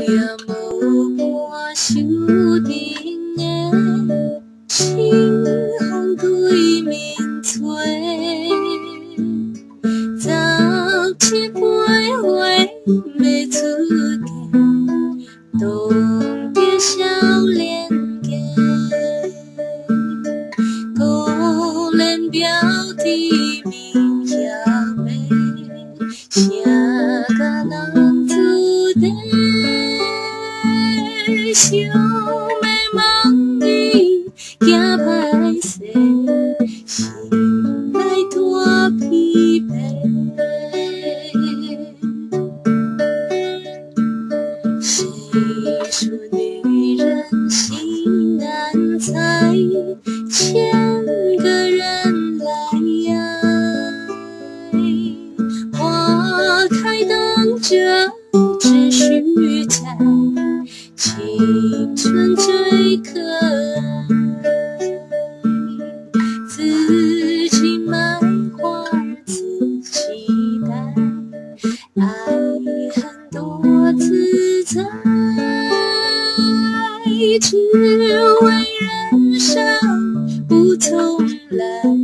也无半守定的心风对面吹。17杯花要出嫁，当着少年家。可怜表弟面也美，谁甲人注定？想要梦伊行歹势，心内大疲惫。谁说女人心难猜，千个人来爱。花开等着只需在，青春最可爱。自己买花自己戴，爱恨多自在，只为人生不重来。